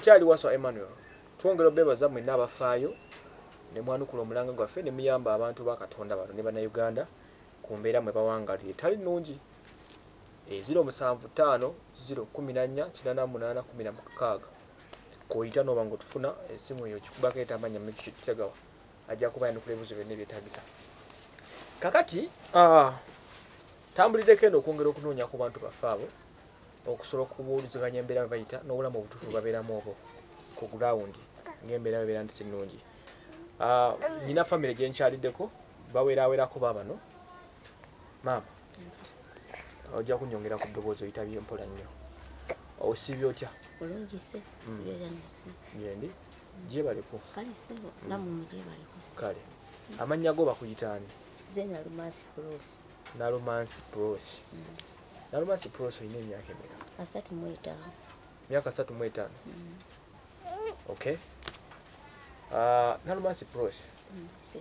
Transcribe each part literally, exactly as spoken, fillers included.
nkyali Waswa Emmanuel twongera obebaza mwenna abafaayo ne mwanukula omulanga gwaffe ne muyamba abantu ba Katonda bano ne bannayuganda ku mbeera mwe bawangalira etali nnungi. zero seven five zero one four kinaana munaana kumi na mukaaga koyita n'oba ng'otufuna essimu eyo kikubako etamanya Kisagawa ajja kuba yanukula ebibuzo byonna ebyetaagisa. Kakati ah, tambuliddeko eno okwongera okunoonya ku bantu baffe abo okusobola okubuuliziganya embeera bayita n'obulamu obutuufu babeeramu obwo ku ground ng'embeera babeera nti si nnungi. Uh, nina family gye nkyaliddeko baweerawerako baabano. Maama ojja kunyongera ku ddoboozi oyitabye mpola nnyo. Osibye otya? Bulungi se sibeera nasi. Yendi gye baliko. Kale sebo namu gye baliko. Kale amannya go bakuyitaani? Zena Lumansi Pros. Nalumansi Pros. Mm. Nalumansi Pros oyina emyaka emeka? Asatu mu etaano. Myaka asatu mu etaano. Mm. Okay. Uh, Nalumansi Pros. Mm, si.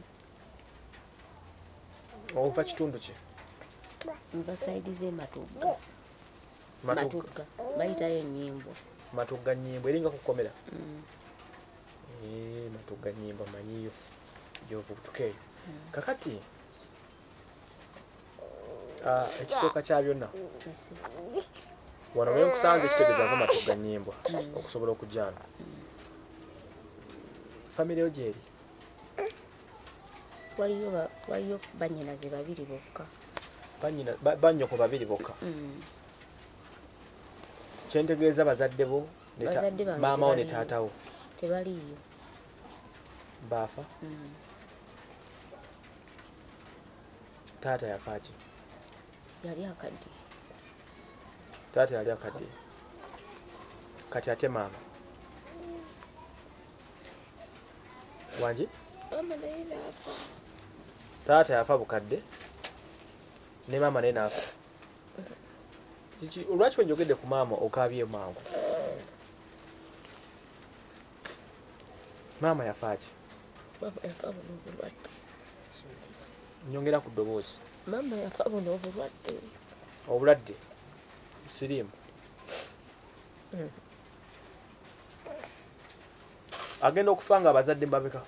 Ova kitundu ki? Mva saidi ze Matugga. Matugga. Bayitayo Nnyimbo. Matugga Nnyimbo eringa kukomera? Mm. Eh, Matugga Nnyimbo manyiyo. Jovu tukeyo. Mm. Kakati ah uh, ekisooka kya byonna. Yes. Wano mwe nkusanze ekitegeeza Matugga Nnyimbo mm. okusobola okujjana. Mm. Family ojeri? Waliyo waliyo bannyinaze babiri bokka. Banyina banyoko babiri bokka. Mm. Kyentegeeza bazadde bo ne maama wo ne taata wo tebaliyo. Baafa? Mm. Taata yafa ki? Yali akadde. Taata yali akadde. Kati ate maama? Wanji? Mama naye naafa. Taata yafa bukadde ne maama naye naafa. Kiki olwaki wenjogedde ku maama okaabye mangu? Maama yafa ki? Mama yafa buno obulwadde. Nyongera ku ddoboozi. Mama yafa buno obulwadde. Obulwadde? Siriimu? Mm. Agenda okufa nga abazadde mbabeka?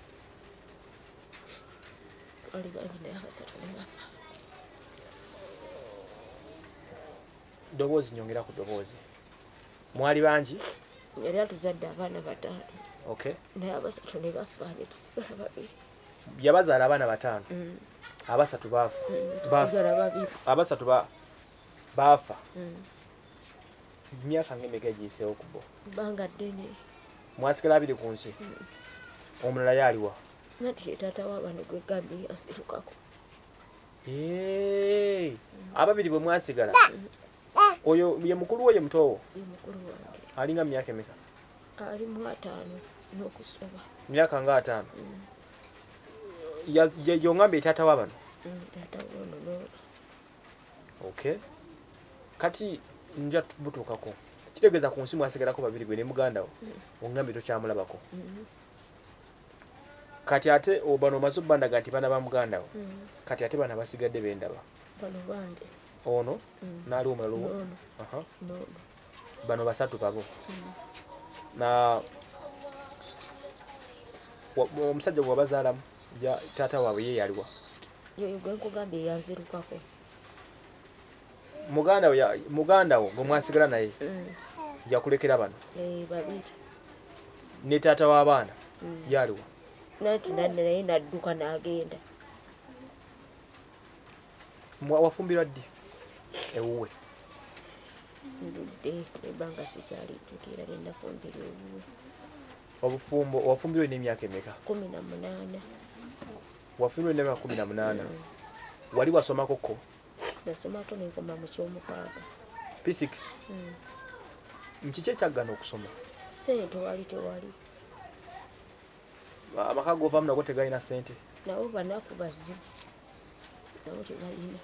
Oli bangi naye abasatu ne bafa. Ddoboozi nyongera ku ddoboozi. Mwali bangi? Yali atuzadde abaana bataano. Okay. Naye abasatu ne bafa ne tusigala babiri. Yabazaala abaana bataano? Mm. Abasatu baafa? Mm, tusigala babiri. Abasatu ba baafa? Mm. Myaka ng'emeka egiyiseewo ku bo? Bbanga ddene. Mwasigala abiri ku nsi? Mm. Omulala yaaliwa? Nati ye taata w'abaana gwe Gambye asirukako. Eeeeee! Mm. Ababiri bwe mwasigala? Mm. Oyo ye mukulu wo ye mutowo? Ye mukulu wange. Alinga myaka emeka? Ali mu ataano n'okusoba. Myaka nga ataano? Mm. Yongambye taata w'abano? Mm, taata w'ono n'ono. Okay. Kati nja tubutuukako. Kitegeeza ku nsi mwasigalako babiri gwe ne muganda wo? Mm. Ongambye tokyamulabako? Mm. Kati ate obano omaze obbandaga nti baana ba muganda wo? Mm. Kati ate bana basigadde bendaba? Bano bange. Ono? Mm. Naali omulala wo? Ono. Aha. Ono. Bano basatu babo? Mm. Na omusajja gwe wabazaalamu ja taata waabwe ye yaliwa? Yoyo gwe nkugambye yanzirukako. Muganda wo muganda wo gwe mwasigala naye? Mm. Yakulekera bano? Eh, babiri. Ne taata w'abaana? Mm. Yaliwa? Nati naye nadduka n'agenda. Wafumbirwa ddi ewuwe? Ndudde ebbanga sikyali jjukira ne nafumbirwa ewuwe. Obufumbo wafumbirwa n'emyaka emeka? kumi na munaana. Wafumbirwa n'emyaka kumi na munaana. Mm. Wali wasomako ko? Nasomako ne nkoma mu ky'omukaaga. P six? Mm. Mkiki ekyaggana okusoma? Ssente wali tewali. Amaka g'ovaamu nago tegalina ssente? Nabo banaku bazzi. Nabo tebalina.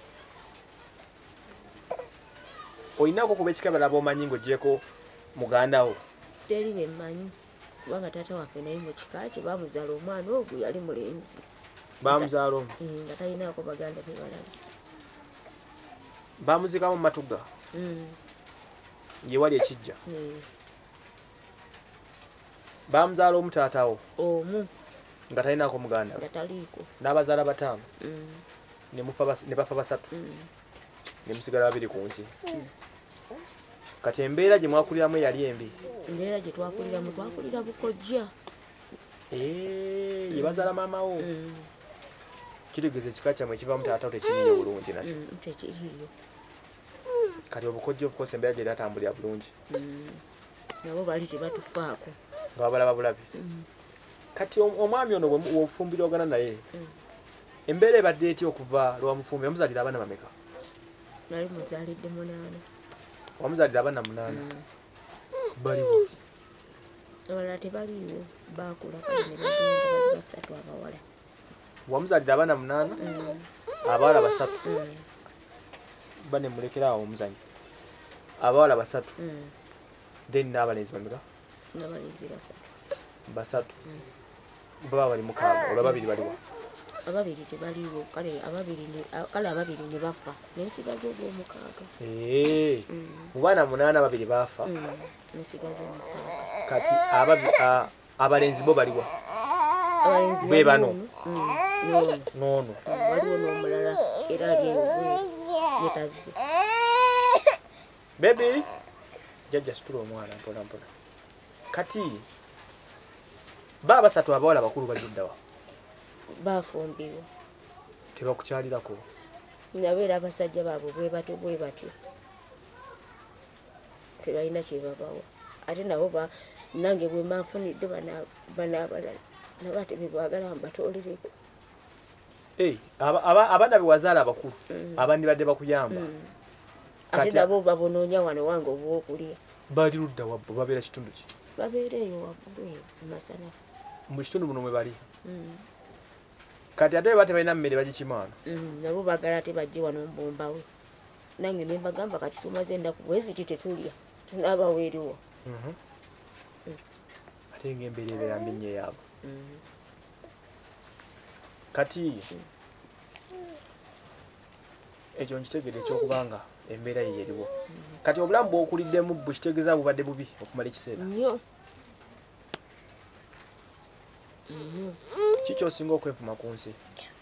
Oyinaako kuba ekikabala b'omanyi ng'oggyeko muganda wo? Teri be mmanyi. Kubanga taata waffe naye mu kika kye baamuzaala omwana ogwo yali mulenzi. Baamuzaala omu? Nga talinaako baganda be balala. Baamuzikamu mu Matugga? Mm. Ye wali ekijja? Mm. Bamzaala omutaatawo omu nga talinako muganda nga taliiko n'abazaala bataano Mm. ne mufa bas- ne bafa basatu Mm. ne musigala babiri ku nsi kati embeera gye mwakuliramu yali embi embeera gye twakuliramu twakulira bukojja Eh, ye bazaala maamawo Mm. kitegeeza ekika kyammwe ekivaamu taatawo tekiriyo bulungi nakyo Mm, tekiriyo kati obukojja obukosa embeera gye eratambulira bulungi Mm. nabo bali tebatufaako nga babalaba bulabi Mm. kati om- omwami ono bwe- bw'ofumbirwagana naye Mm. embeera ebadde etya okuva lwamufumbi wamuzaalira abaana bameka nali muzaalidde munaana wamuzaalira abaana munaana Mm. baliwo abalala tebaliiwo baakula kale ne bagenda bali basatu abawala wamuzaalira abaana munaana Mm. abawala basatu Mm. ba ne mulekerawo omuzanyo abawala basatu Mm. then n'abalenzi bameka n'abalenzi basatu basatu baba bali mukaaga olwa babiri baliwa ababiri tebaliiwo kale ababiri ne- a- kale ababiri ne bafa nensigaza ogw'omukaaga Eh, Mm. mu baana munaana babiri baafa Mm. nensigaza omukaaga kati ababi- a- abalenzi bo baliwa abalenzi Bwe bano. baliwo. Mm. n'ono noono Mm, waliwo n'omulala era ali ewe yetazze bebi jajja situla omwana mpola mpola kati baba basatu abawala bakulu bajuddawa baafumbirwa tebakukyalirako nabo era abasajja baabwe bwe batyo bwe batyo tebalina kyebabawa ate nabo ba- nange bwe manfunidde bana- bana abalala nabo ate bebwagala mbatolereko Eh, aba- aba- abaana be wazaala abakulu abandibadde bakuyamba ate Kati- nabo babonoonya wano wange obwokulya bali ludda wabbo babeera kitundu ki babeera eyo waggulu eyo mumasanafu mu kitundu muno mwe bali Mm, kati ate baba tebalina mmere bagikimaano mm, nabo bagala ate bajje wano mbombawe nange ne mbagamba kati tumaze ennaku bweziti tetulya tunaabawo eriwo Mhm. ate ng'embeera ebeera mbi nnyo eyaabo Mm. kati ekyo nkitegedde ekyokubanga embeera ye yeriwo kati obulamu bw'okuliddemu bukitegeeza bubadde bubi okumala ekiseera nnyo nnyo ki kyosinga okwevuma ku nsi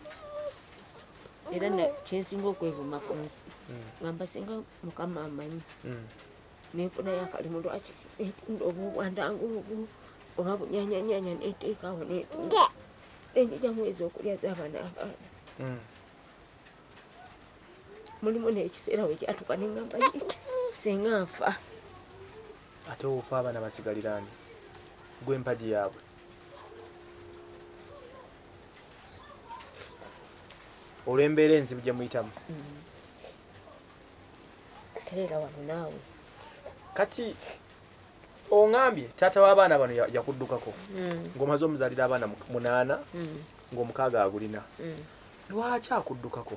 era na- kyensinga okwevuma ku nsi nga mbasinga mukama amanyi Mm. nenfunayo akalimu lwaki netunda obubwandangu obu oba bunyanyanyanya neteekawo netunda enjija mwezi okulya z'abaana abaana Mm. mulimu n'ekiseera we kyatuka neŋŋamba nti singa nfa ate ofa abaana basigaliraani gw'empagi yaabwe olw'embeera enzibu gye muyitamu tereera wano naawe kati oŋambye taata w'abaana bano ya- yakuddukako Mm, ng'omaze omuzaalira abaana mu- munaana mm, ng'omukaaga agulina mm. lwaki akuddukako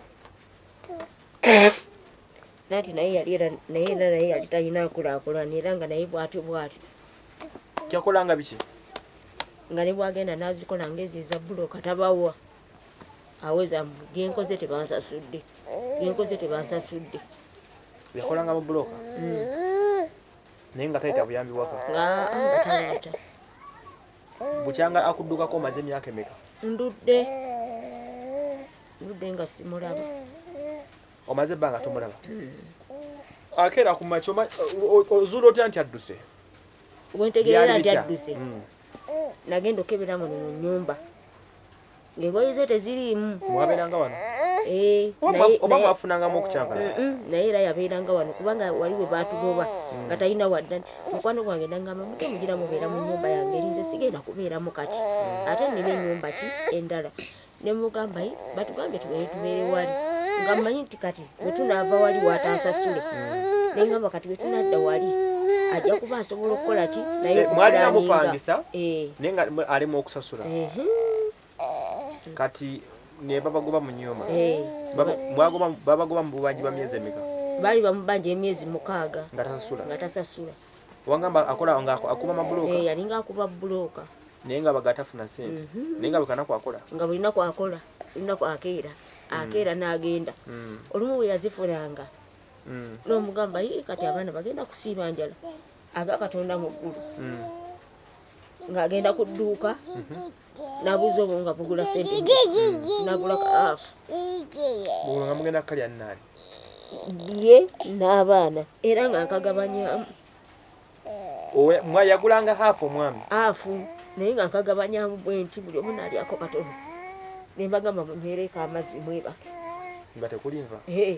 nati naye yali era naye era naye yali talina akulaakulana era nga naye bwatyo bwatyo kyakolanga biki nga ne bwagenda n'azikola ng'ezo eza buloka tabawa aweza mbu genkoze tebansasudde genkoze tebansasudde yakolanga mu buloka naye nga tayita buyambi bwaka nga nga taleeta bukyanga akuddukako omaze emyaka emeka ndudde ndudde nga simulaba omaze ebbanga tomulaba akeera ku makya oma- o- o- ozuula otya nti adduse wentegeera Byali nti bitya? adduse Mm. nagenda okebera muno mu nnyumba ng'engoye ze teziriimu mwabeeranga wano Eh, Oba naye- mwa- oba naye- mwafunangamu okukyankala Mm-mm, naye era yabeeranga wano kubanga wali we baatugoba nga talina waddani mukwano gwange nangamba mute mugira mubeera mu nnyumba yange erinze sigenda kubeeramu kati ate nina ennyumba ki endala ne mugamba "Yi, batugambye tubeere tubeere wali nga mmanyi nti kati bwe tunaava wali watansasule naye ngamba kati bwe tunadda wali ajja kuba asobola okukola ki naye Eh, mwalina okupulaninga." mupangisa? Eh, naye nga mwe- alimu okusasula ehe, kati ne babagoba mu nnyumba eh. Baba- mwagoba- babagoba mu bubanji bwa myezi emeka baali bamubanja emyezi mukaaga nga tasasula nga tasasula wangamba akola nga aku- akuba mabuloka Eh, yalinga akuba bulooka naye nga bagatafuna sente naye nga bwekanaku akola nga bulina kwakola bulina kwakeera akeera n'agenda Mm, olumu bwe yazifunanga mm, n'omugamba "Yi, kati abaana bagenda kusiiba njala aga katonda mu ggulu mm. ng'agenda ku dduuka nabuuza obwo nga bugula sente nagula kaafu bwe nga mugenda kalya nnaani ye n'abaana era nga nkagabanyamu mwayagulanga haafu omwami afu naye nga nkagabanyamu bwe nti buli omu naalyako katono ne mbagamba munywereko amazzi mwebake nga tekulinva ee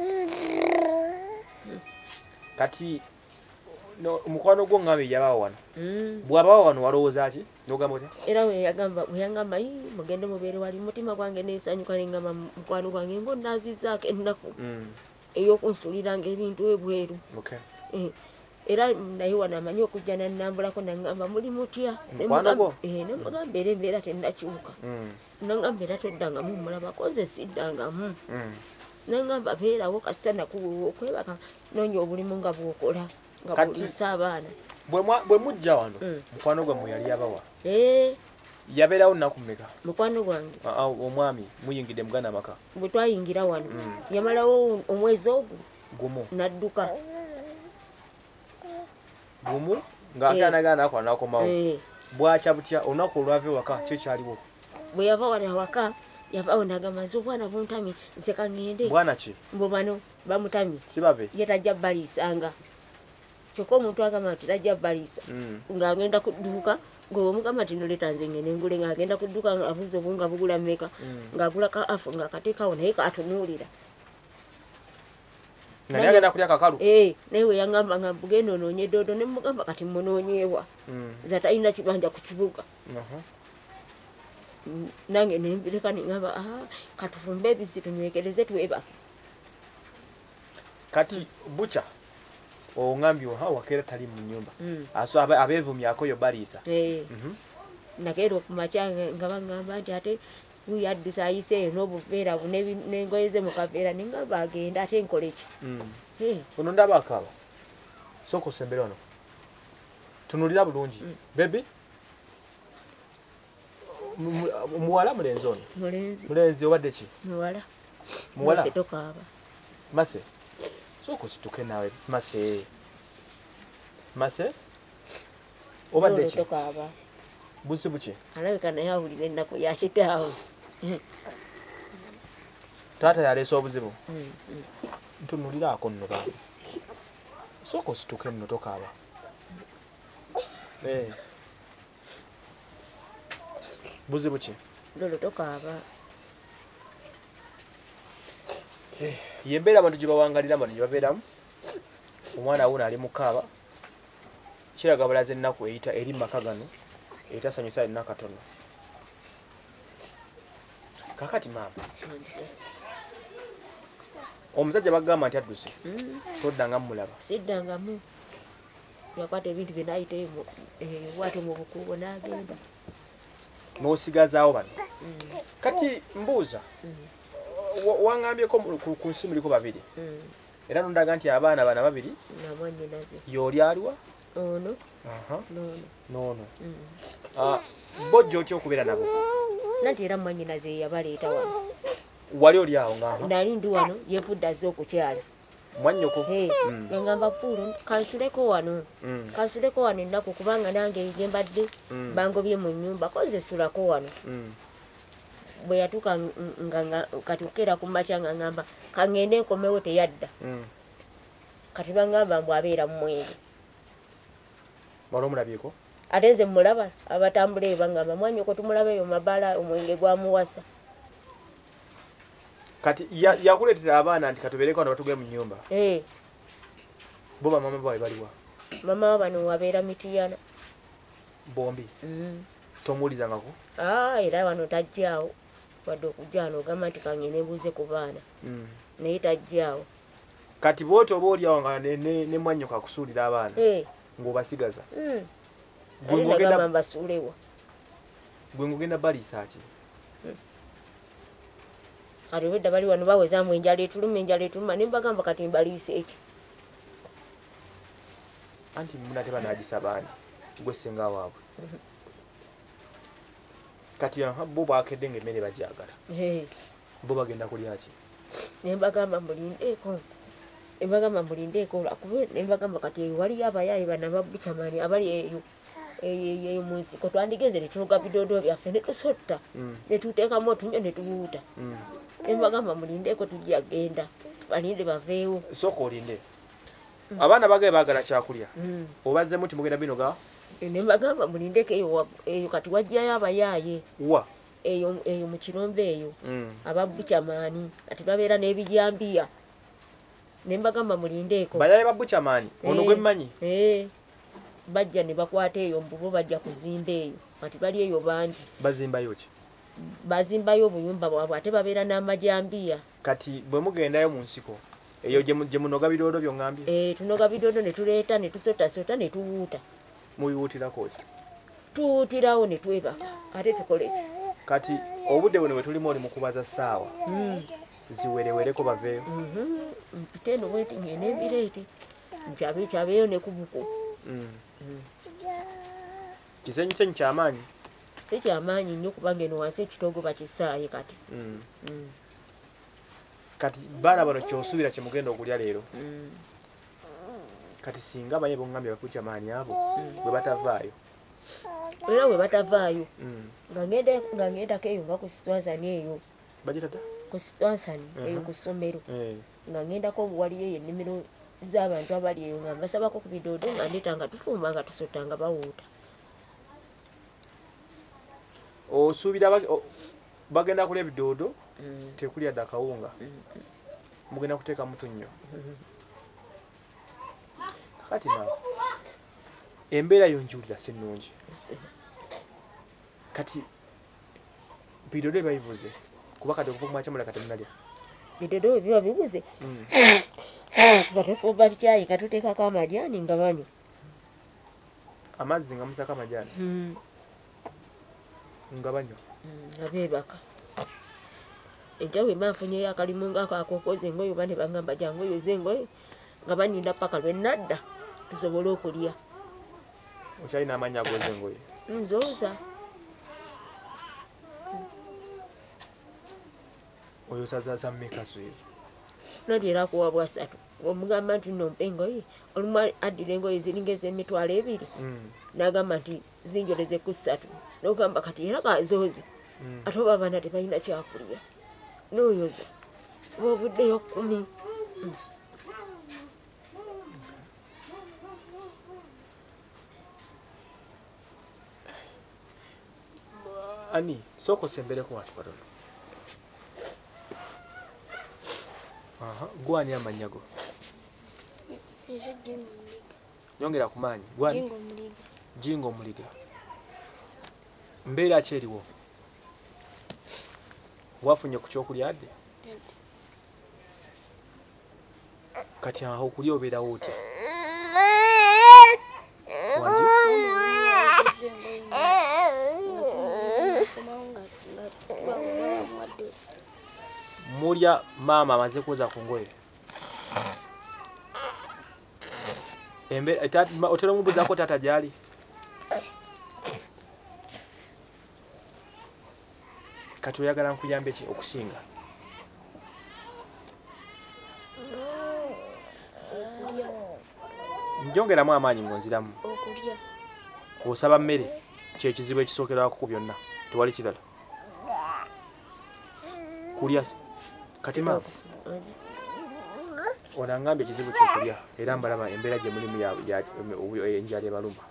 kati omukwano gwo ngambe yabawo wano bw'abawo wano walowooza ki nogamba otya era weyagamba weyangamba mugende mubeere wali mutima gwange neesanyuka nengamba mukwano gwange mbo naazizaako ennaku ey'okunsuuliranga ebintu ebweru era naye wano amanyi okujja nannambulako nangamba muli mutya nemugamba era embeera tennakyuka nangamba era toddangamu mulabako nze siddangamu nangamba beerawo kasita nakuwa okwebaka noonya obulimu nga bwokola nga bwolisa abaana bwe mujja wano mukwano gwammwe yali abawa yabeerawo nnaku mmeka mukwano gwange omwami muyingidde muganda maka bwe twayingira wano yamalawo omwezi ogwo gumu nadduka gumu ng'aganagana naako anakomawo bwakya butya olunaku olwava ewaka kyo kyaliwo bwe yava wano awaka yavaawo nagamba nze obwana buntamye nze kaŋŋende bwana ki mbo bano bamutamye sibabe ye tajja baliisanga kyokka omuntu agamba nti tajja baliisa ng'agenda ku dduuka ng'oba omugamba nti noleta nze ngende ngule ng'agenda ku dduuka ng'abuuza obunga bugula mmeka ng'agula kaafu ng'akateekawo naye kaatunuulira nga nagenda kulya kakalu eh naye we yangamba nga bugenda onoonye doodo ne mugamba kati munoonyeewa za talina kibanja ku kibuga nange nembireka nengamba ah katufumbe ebisi tunywekereze twebake kati bucha ongambye oha wakera tali mu nyumba aso abeevumyako yo baliisa nakeera okumakya nga bangamba nti ate uyaddusa ayiseeyo n'obuveera n'engoye ze mu kaveera nengamba agenda ate nkole ki ono ndaba akaaba sooka osembere wano tunulira bulungi bebi muwala mulenzi ono mulenzi obadde ki muwala muwala mase tokaaba mase sooka osituke naawe mase mase obadde ki tokaaba buzibu ki alabika naye awulira ennaku yakitaawe taata yaleese obuzibu ntunuliraako nno baabi sooka osituke nno tokaaba buzibu ki lolo tokaaba yembeera abantu gye bawangalira bano gye babeeramu omwana wuno ali mukaaba kiraga balaze ennaku eyita eri maka gano etasanyusa alina katono kakati maama omusajja bagamba nti adduse toddangamu mulaba siddangamu yakwata ebintu bye naayiteemu bwatyo mu bukuubo n'agenda n'osigazaawo bano kati mbuuza wangambyeko ku nsi muliko babiri era nondaga nti abaana bana babiri namwanyinaze y'oli aliwa ono noono bojja otya okubeera nabo nanti era mwanyinaze yabaleeta wano wali oli awo ngamba nali ndi wano yevudde azze okukyala mwannyoko yangamba puulo kansuleko wano kansuleko wano ennaku kubanga nange gye mbadde bangobye mu nnyumba ko nze sulako wano bwe yatuuka nga katukeera ku makya nga ngamba kaŋŋende nkomewo teyadda kati bangamba mbw abeera mu mwenge wali omulabyeko ate nze mulaba abatambula eyo bangamba mwanyoko tumulaba eyo mabaala omwenge gwamuwasa kati yakuleetera abaana nti katubeereko wano batugwe mu nnyumba bo bamama bawe baliwa mama bano wabeera mitiyana bombi tomuwulizangako era wano tajjaawo wadde okujja wano ogamba nti kaŋŋende mbuuze ku baana naye tajjaawo kati booti oba oliawo nga ne mwannyoka akusuulira abaana ng'obasigaza ate nagamba mbasuulewa gwe ng'ogenda baliisa ki kati obwedda bali wano bawezaamu enjala etuluma enjala etuluma ne mbagamba kati mbaliisa eki anti muna tebanagisaba ani gwe ssenga waabwe kati bo bwakedde ng'emmere bagyagala bo bagenda kulya ki ne mbagamba mulindeeko embagamba mulindeeko lwakuba ne mbagamba kati waliyo abayaayi bana babucamani abali eyo eyo mu nsiko twandigeze ne tunoga bidoodo byaffe ne tusotta ne tuteekamu otunyo ne tubuuta ne mbagamba mulindeeko tujja genda balinde baveewo sooka olinde abaana bagaye baagala kyakulya obazzemu ti mugenda binoga ne mbagamba mulindeeko eyo kati wajjayo abayaaye wa eyo eyo mu kirombe eyo ababukyamaani kati babeera n'ebijambiya ne mbagamba mulindeeko bayaaye babukyamaani ono gwe mmanyi bajja ne bakwata eyo mbubo bajja kuzimba eyo kati bali eyo bangi bazimbayo ki bazimbayo obuyumba bwabwe ate babeera n'amajambiya kati bwe mugendayo mu nsiko eyo gye munoga bidoodo byongambye eh tunoga bidoodo ne tuleeta ne tusotasota ne tuwuuta mubiwuutirako ki tuwuutirawo ne twebaka ate tukole ki kati obudde buno bwe tulimu oli mu kubaza ssaawa ziwerewereko baveeyo mpite eno bweti ngenda embireeti nkyabe kyabeeyo ne kubuku kisenyisenyi kyamaanyi si kyamaanyi nnyo kubanga eno wansi ekitoogo bakisaaye kati kati baana bano kyosuubira kye mugenda okulya leero kati singa baye bongambye bakuca maanyi abo bwe batavaayo era bwe batavaayo nga ngendako eyo nga ku sitwansani eyo bagitata ku sitwansani eyo ku ssomero nga ngendako waliyo eyo ennimiro z'abantu abali eyo nga mbasabako ku bidoodo nga ndeta nga tufumba nga tusota nga bawuuta osuubira bagenda kulya bidoodo tekulya dda kawunga mugenda kuteeka mutu nnyo kakati ma embeera yonjulira si nnungi kati bidoodo ebabivuze kuba kati okuva kumakya kati munalya bidoodo bwe biba bibuze batufumba bikyayi katuteekako amajaani nga banywa amazzi nga musako amajaani nga banywa nga beebaka enkya bwe manfunyeyo akalimu ngaako akookoza engoye oba ne bagamba jangu oyoze engoye nga baninda paka lwe nadda tusobole okulya okyalina amaanyi agooza engoye nzooza oyosazaza mmeka zwezo nali era akuwa bwasatu omugamba nti nompa engoye olumu addira engoye ziringa ez'emitwalo ebiri n'agamba nti zinjoleze ku ssatu n'ogamba kati era kazooze ate oba abaana tebalina kyakulya n'oyoza bw'ovuddeyo kkumi ani sooka osembereko watu katono gwani amannya go nyongera ku maanyi gwani jingo omuliga mbeera ki eriwo wafunye ku kyokulya dde kati aho okulya obeerawo otya mulya maama amaze kwoza ku ngoye otera omubuuzako taata gyali kati oyagala nkuyambe ki okusinga njongeramu amaanyi ngonziramu osaba mmere kyekizibu ekisookerwako ku byonna tewali kirala kulya kati maama onangambye ekizibu kyokulya era mbalaba embeera gye mulimu enjala ebaluma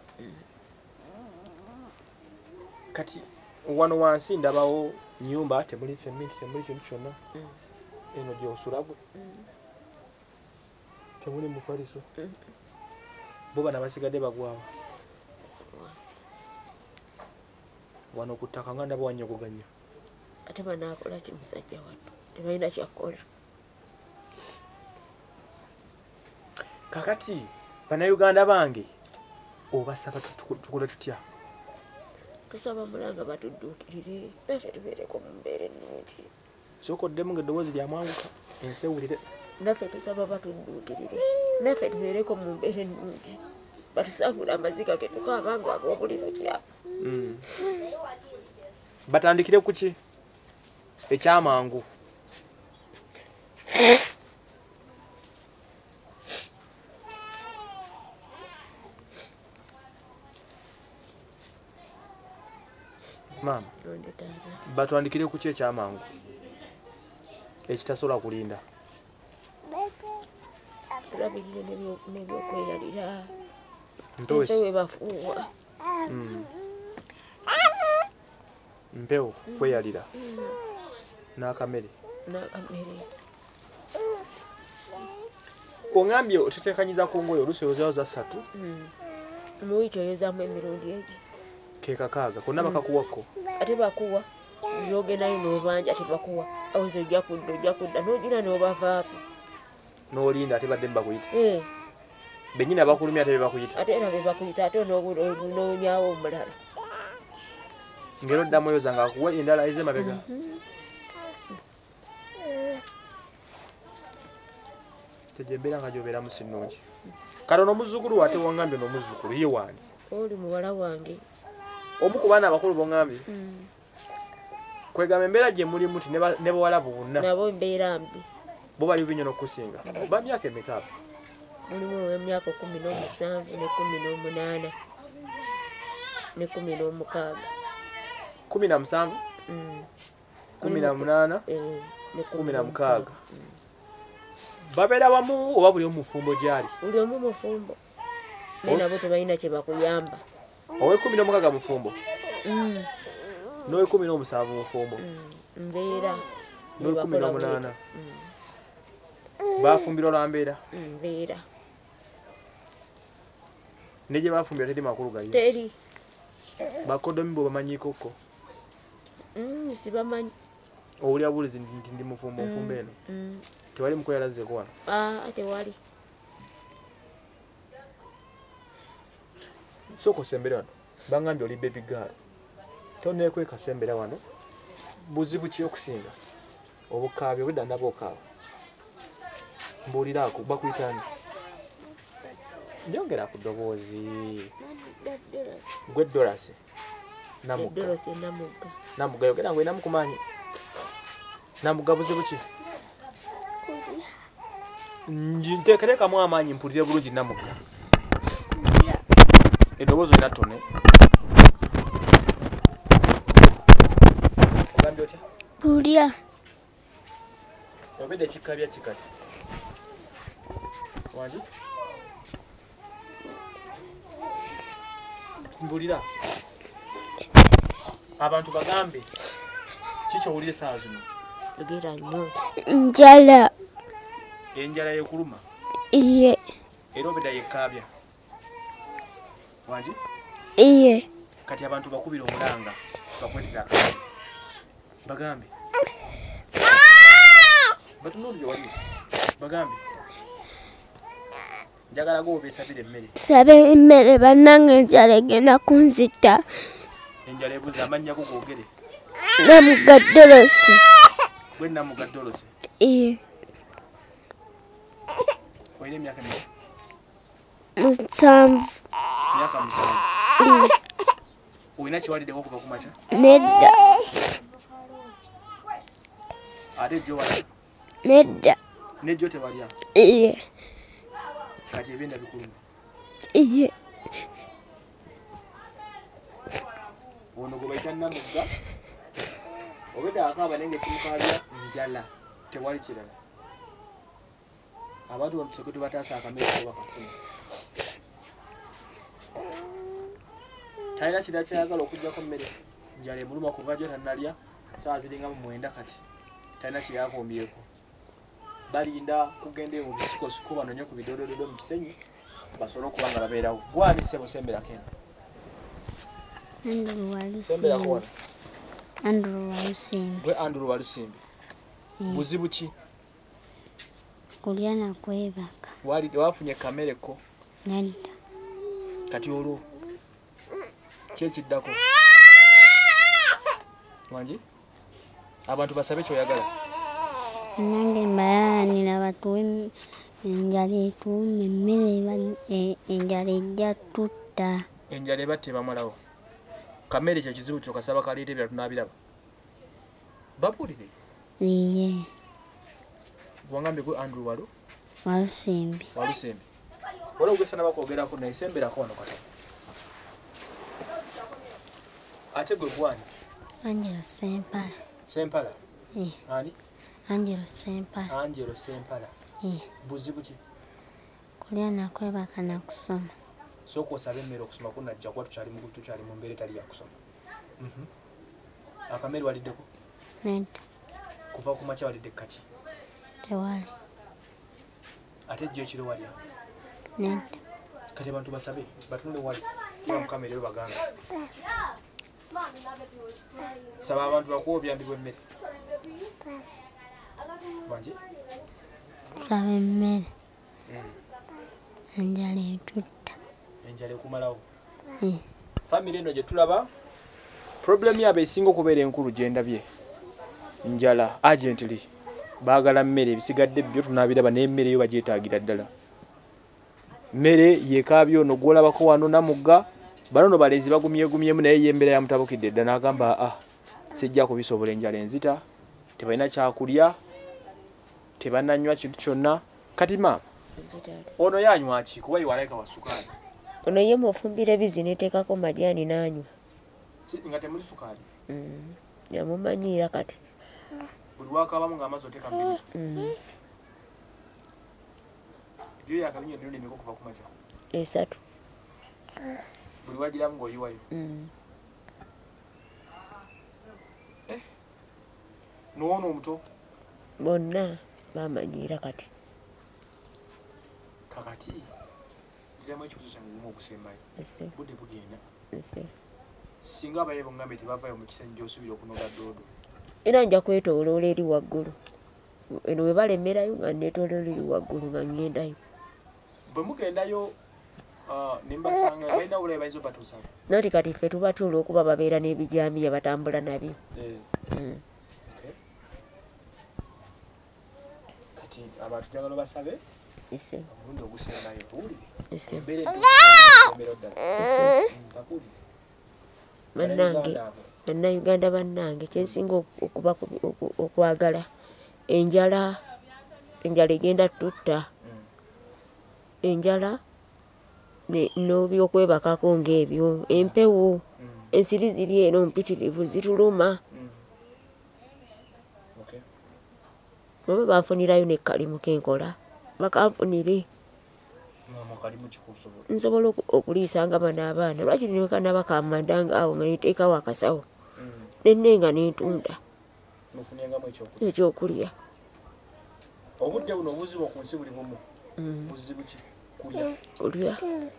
kati wano wansi ndabawo nyumba temuli sementi temuli kintu kyonna eno gyosula gwe temuli mufaliso bo bana basigadde bagwawo wano ku ttaka nga ndaba wanyogoganya ate banaakola ki musajja wattu tebalina kyakola kakati bannayuganda bange obasaba tukole tutya tusaba mulanga batudduukirire naffe tubeereko mu mbeera ennungi sooka oddemu ng'eddoboozi lyamwanguka ensi ewulire naffe tusaba batudduukirire naffe tubeereko mu mbeera ennungi batusangula amaziga ge tukaabanga ag'obuliro kyaffe batandikire ku ki ekyamangu Maama. Batwandikire ku kye kyamangu. Ekitasobola kulinda. Tulabirire n'ebyokweyalira. Ntowesi. Mpewo bafuuwa. Mpewo kweyalira. N'akamere. N'akamere. Ongambye oteteekanyiza ku ngoye oluusi oyozaawo za ssatu. Mu wiiki oyozaamu emirundi egi. Ke kakaaga konna bakakuwako. Ate bakuwa. N'ogendayo n'obanja ate bakuwa. Awuze ojja kudda ojja kudda n'ogira n'obavaako. N'olinda ate badde mbakuyita. Eh. Bennyini abakulumya ate bebakuyita. Ate era bebakuyita ate n'onyaawo omulala. Ngero oddamu oyoza nga akuwa endala eze mabega. Tejembeera nga gyobeeramu sinnungi. Kale n'omuzzukulu ate wangambye n'omuzzukulu ye waani? Oli muwala wange. Omu ku baana abakulu bongambye. Kwegamba embeera gye mulimu ti ne bawala bonna. Nabo mbeera mbi. Bo bali bubi nnyo n'okusinga. Ba myaka emeka abo? Mulimu emyaka kkumi n'omusanvu ne kkumi n'omunaana ne kkumi n'omukaaga. Kumi na musanvu? Kumi na munaana? Ne kumi na mukaaga. Babeera wamu oba buli omu mufumbo gyali? Buli omu mufumbo. Naye nabo tebalina kye bakuyamba. Ow'ekkumi n'omukaaga mufumbo? N'ow'ekkumi n'omusanvu mufumbo? Mbeera. N'ow'ekkumi n'omunaana? Baafumbira olwa mbeera? Mbeera. Ne gye baafumbira teri makulu gali? Teri. Bakodomi bo bamanyiikokko? Sibamanyi. Owulira bulizi nti ndi mufumbo nfumbo eno? Tewali mukweyalazeeko wano? Ah, tewali. Sooka osembere wano. Bangambye oli baby girl. Toneekweka sembera wano. Buzibu ki okusinga? Obukaabi obudda nabo okaaba. Mbuuliraako bakuyitani. Njongera ku ddoboozi. Gwe Dorasi. Namugga. Dorasi Namugga. Namugga yogera ng'olina mukumanyi. Namugga buzibu ki? Nteekerekamu amaanyi mpulire bulungi Namugga. Eddoboozi olina ttone. Ogambye otya? Kulya. Obedde kikabya kikati. Wangi? Mbulira. Abantu bagambe. Kiki owulira essaawa zino? Yogera nnyo. Njala. Enjala yekuluma? Iye. Era obedda yekkaabya? Wangi? Iye. Kati abantu bakubira omulanga. Bakwetera akabi. Bagambe. Batunuulire wali. Bagambe. Njagala go obeesabira emmere. Sabe emmere bannange enjala egenda kunzita. Enjala ebuze amannya go googere. Namugga Dorasi. Gwe Namugga Dorasi? Iye. Olina emyaka emeka? Musanvu. Myaka musanvu. Olina kiwaliddeko okuva ku makya? Nedda. Ate jjo walya? Nedda. Nejjo tewalya? Iye. Kati ebyenda bikuluma? Iye. Ono gwe bayita Namugga? Obedda akaaba naye ng'ekimukaabya njala. Tewali kirala. Abantu bano tusooke tubataasa akamere ko bakafuna. Talina kirala kyayagala okuggyako mmere. Njala emuluma kuva gyo tannalya ssaawa ziringa mu mwenda kati. Talina kyeyakombyeko. Balinda kugenda mu bisikosiko banonye ku bidodododo mu kisenyi basobole okuba nga babeerawo. Gwani ssebo semberako eno? Andrew Semberako Walusimbi. wano? Andrew Walusimbi. Gwe Andrew Walusimbi. Buzibu ki? Kulya na kwebaka. Wali wafunye kamere ko? Nedda. Kati olwo ki ekiddako? Wangi? Abantu basabe kyoyagala? Nange mbayaanira batuwe enjala etuume emmere enjala ejja tutta. Enjala ebatte bamalawo. Kamere kye kizibu kyo kasaba kaleeta ebirala tunaabiraba. Babuulire? Iye. Wangambye gwe Andrew Walu? Walusimbi. Walusimbi. Wala ogwesana bakwogerako naye semberako wano kati. Ate gwe gwani? Angelo Sempala. Sempala? Eh. Ani? Angelo Sempala. Angelo Sempala. Eh. Buzibu ki? Kulya nakwebaka na kusoma. Soko osabe emmere okusoma kunajja kuba tukyali mu tukyali mu mbeera etali ya kusoma. Mhm. Akamere waliddeko? Nedda. Kuva ku makya walidde kati? Tewali. Ate ejjo ekiro walya? Nedda. Kati abantu basabe batunule wali kuba mukamere ero baganda. Saba abantu bakuwa obuyambi bw'emmere. Bangi? Saba emmere. Enjala etutta. Enjala ekumalawo. Eh. Family eno gye tulaba problem yabo esinga okubeera enkulu gye ndabye. Njala urgently baagala mmere ebisigadde byo tunaabiraba n'emmere yo bagyetaagira ddala. Mmere yekaabyo ono gw'olabako wano namugga bano no balenzi bagumyegumyemu naye yembeera yamutabukidde dda n'agamba ah sijja kubisobola enjala enzita tebalina kyakulya tebananywa kintu kyonna kati maama ono yanywa ki kuba yiwalayika wa sukaali ono ye mufumbira ebizi neteekako majaani n'anywa nga temuli sukaali yamumanyiira kati buli wakabamu ng'amazzi oteeka mbiri byo yakabinyo emirundi emeka okuva ku makya esatu buli wagiramu ng'oyiwayo n'ono omuto bonna bamanyiira kati kakati ziramu ekikuzo kyange gumu okusembayo budde bugenda singa abayebo ngambe tebavaayo mu kisenyi gy'osuubira okunoga doodo era nja kwetooloola eri waggulu eno we balemerayo nga neetooloola eri waggulu nga ŋŋendayo bwe mugendayo nembasanga balina bulabe bayinza obatuusako nati kati ffe tubatuula okuba babeera n'ebijambiya batambula nabyo kati abantu njagala basabe ese omulundi ogusembayo uli ese bannange bannayuganda bannange kyensinga okuba okwagala enjala enjala egenda tutta enjala n'ebyokwebakako ng'ebyo empewo ensiri ziri eno mpitirivu zituluma oba banfunirayo nekkalimu kenkola bakanfunire nsobola okuliisanga bano abaana lwaki niwekana bakamadanga awo nga neteekawo akasawo nenenga nentunda ekyokulya obudde buno obuzibu ku nsi buli bumu buzibu ki kulya olya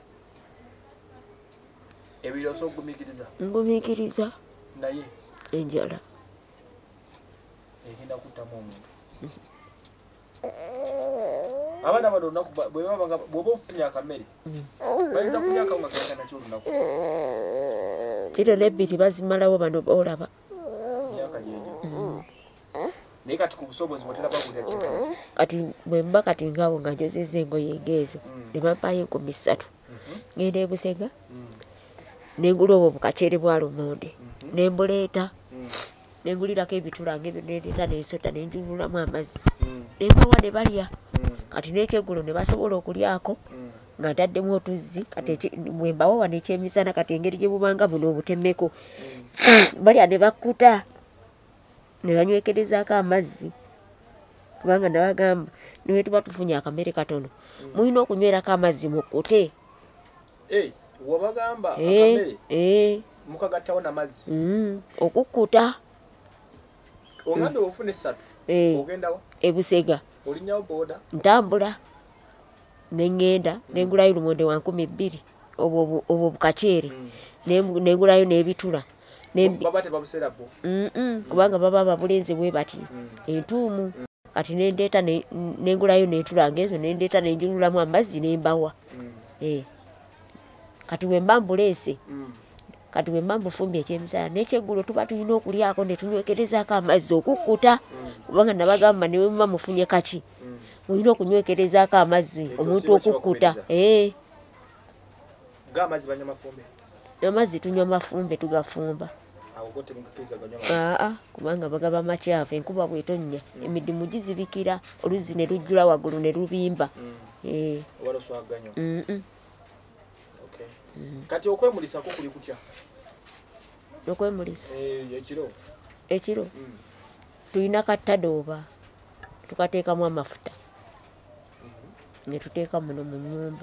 ebiro so gumiikiriza ngumiikiriza naye enjala egenda kuttamu omuntu abaana bano olunaku bw'oba ofunye akamere bayinza kulyako nga genda nakyo olunaku kiro nebbiri bazimalawo bano boolaba myaka gyegyo naye kati ku busobozi bwotera bagulira kikaki kati bwe mba kati ngaawo nga njozeza engoye engeezo ne bampaayo enkumi ssatu ngenda ebusega nengula obwo bukacere bwa lumonde nembuleeta nengulirako ebitulange ebyo nendeeta nensota nenjululamu amazzi nembawa ne balya kati n'ekyeggulo ne basobola okulyako nga ntaddemu otuzzi kati bwe mbawawa n'ekyemisana kati engeri gye bubanga buno obutemmeko balya ne bakkuta ne banywekerezaako amazzi kubanga nabagamba niwe tuba tufunye akamere katono mulina okunywerako amazzi mukkute wabagamba akamere mukagattawo n'amazzi okukkuta oganda ofuna essatu ogendawo ebusega olinyawo booda ntambula nengenda nengulayo lumonde wa nkumi bbiri obwo bukacere nengulayo n'ebitula baba tebabuseera bo kubanga baba babulenzi bwe bati entuumu kati nendeeta nengulayo n'entulanga ezo nendeeta nenjululamu amazzi nembawa kati we mba mbuleese kati we mba mbufumbye ekyemisana n'ekyeggulo tuba tulina okulyako ne tunywekerezaako amazzi okukkuta kubanga nabagamba niwe muba mufunye kaki mulina okunywekerezaako amazzi omuntu okukkuta amazzi tunywa mafumbe tugafumba aa kubanga bagaba makyafu enkuba bwetonnya emidimu gizibikira oluzzi ne lujjula waggulu ne lubimba kati okwemulisako kuli kutya okwemulisa eh ekiro ekiro tulina katadooba tukateekamu amafuta ne tuteeka muno mu nnyumba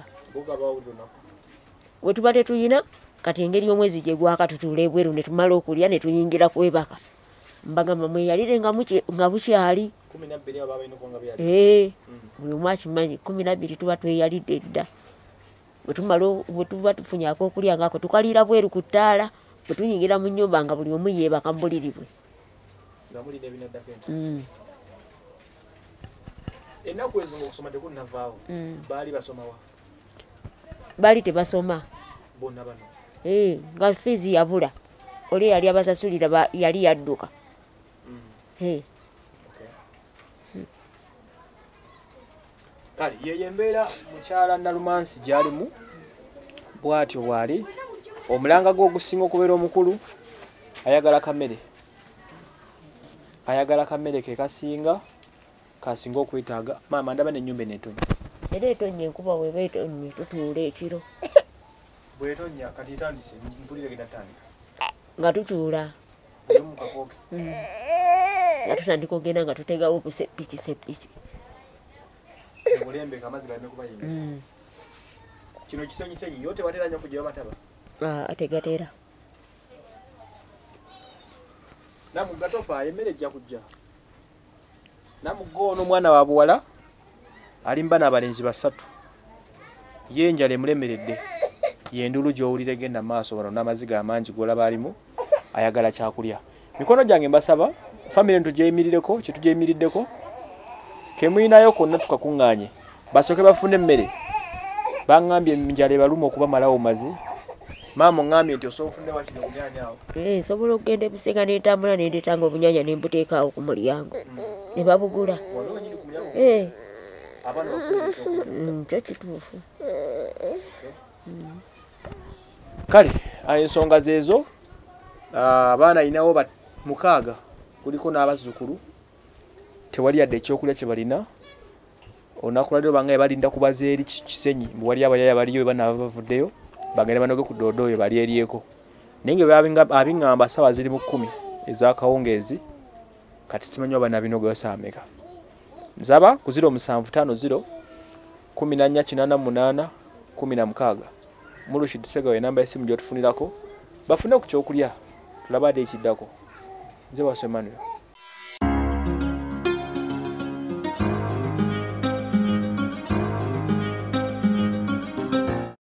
we tuba tetuyina kati engeri omwezi gye gwaka tutuula ebweru ne tumala okulya ne tuyingira kwebaka mbagamba mweyalire nga bukyali buli omu akimanyi kumi nabbiri tuba tweyalidde dda bwe tuba tufunye ak'okulya ngako tukaliira bweru ku ttaala bwe tuyingira mu nnyumba nga buli omu yeebaka mu buliri bwe. ennaku ezo ng'okusoma tekunnavaawo baali basoma wa baali tebasoma bonna bano nga fiizi yabula oli yali abasasulira yali yadduka. kale yeyo embeera mukyala Nalumansi gy'alimu bw'atyo bw'ali. Omulanga gwe ogusinga okubeera omukulu ayagala kamere ayagala kamere ke kasinga kasinga okwetaaga. Maama ndaba n'ennyumba eneetonnya era etonnya enkuba bweba etonnya tutuula ekiro bw'etonnya kati etandise mpulire genda tandika nga tutuula mukafooke nga tutandika ogenda nga tutegawo obuseppiki seppiki obulembe amazzi galeme kuba yinga kino kisenyisenyi yo tebatera nnyo okugyayo mataba tegatera namugatofa emmere ejja kujja namugoono omwana wa buwala alimba n'abalenzi basatu ye enjala emulemeredde yendulu gy'owulira egenda maaso wano n'amaziga amangi gw'olaba alimu ayagala kyakulya. Mikono gyange mbasaba famire ntugyeyimireko kyetugyeyimiririddeko kemuyinayo konna tukakuŋŋaanye basooke bafune emmere. Baŋŋambye enjala ebaluma okubamalawo mazi. Maama oŋŋambye nti osobola ofunde wakiri obunyanya awo nsobola okugenda ebisenga n'entambula nendeetanga obunyanya ne mbuteekaawo ku mulyango ne babugula. Kyo kituufu. Kale ensonga zeezo. Abaana ayinawo mukaaga kuliko n'abazzukulu tewali yadde ekyokulya kye balina. Olunaku lwaliro bangaye balinda kubaza eri Kisenyi bwe wali abayaya baliyo bwe banaaba bavuddeyo bagende banoge ku doodooyo bali eryeko. Naye nga abiŋŋamba ssaawa ziri mu kkumi ez'akawungeezi kati simanyi oba nabinogosa ameka. Nzaba ku ziro musanvu ttaano ziro kumi na nnya kinaana munaana kumi na mukaaga. Mulushi Tusegawe enamba y'essimu gy'otufunirako bafune ku kyokulya tulaba ate ekiddako. Nze Wasemanuel.